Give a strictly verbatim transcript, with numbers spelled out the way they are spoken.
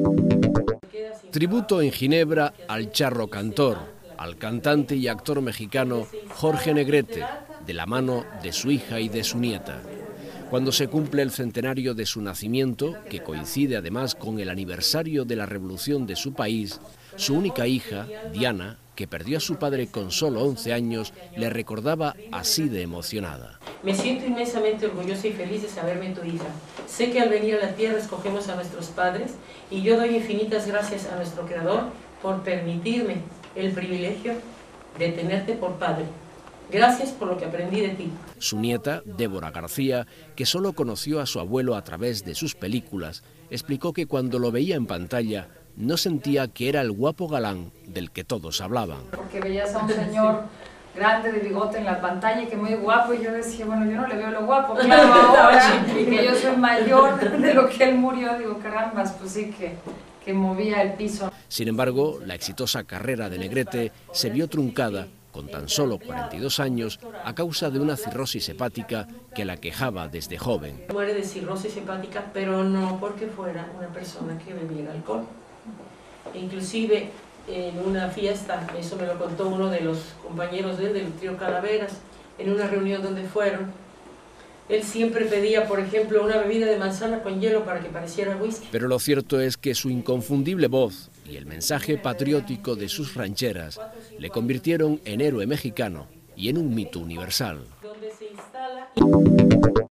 Tributo en Ginebra al charro cantor, al cantante y actor mexicano Jorge Negrete, de la mano de su hija y de su nieta. Cuando se cumple el centenario de su nacimiento, que coincide además con el aniversario de la revolución de su país, su única hija, Diana, que perdió a su padre con solo once años, le recordaba así de emocionada. Me siento inmensamente orgullosa y feliz de saberme tu hija. Sé que al venir a la tierra escogemos a nuestros padres y yo doy infinitas gracias a nuestro Creador por permitirme el privilegio de tenerte por padre. Gracias por lo que aprendí de ti. Su nieta, Débora García, que solo conoció a su abuelo a través de sus películas, explicó que cuando lo veía en pantalla no sentía que era el guapo galán del que todos hablaban. Porque veías a un señor grande de bigote en la pantalla y que muy guapo, y yo decía, bueno, yo no le veo lo guapo, claro, ahora que yo soy mayor de lo que él murió, digo, carambas, pues sí que, que movía el piso. Sin embargo, la exitosa carrera de Negrete se vio truncada con tan solo cuarenta y dos años a causa de una cirrosis hepática que la quejaba desde joven. Muere de cirrosis hepática, pero no porque fuera una persona que bebiera alcohol. Inclusive en una fiesta, eso me lo contó uno de los compañeros de él, del trío Calaveras, en una reunión donde fueron, él siempre pedía, por ejemplo, una bebida de manzana con hielo para que pareciera whisky. Pero lo cierto es que su inconfundible voz y el mensaje patriótico de sus rancheras le convirtieron en héroe mexicano y en un mito universal.